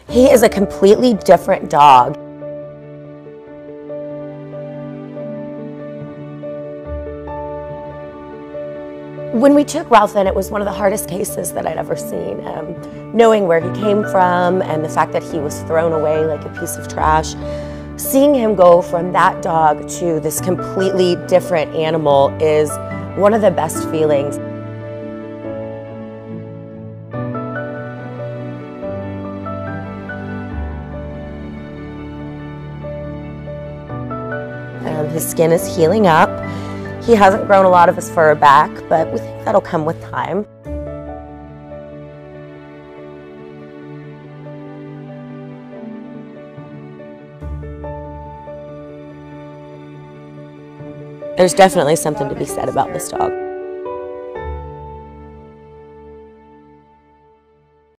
He is a completely different dog. When we took Ralph in, it was one of the hardest cases that I'd ever seen. Knowing where he came from and the fact that he was thrown away like a piece of trash, seeing him go from that dog to this completely different animal is one of the best feelings. His skin is healing up. He hasn't grown a lot of his fur back, but we think that'll come with time. There's definitely something to be said about this dog.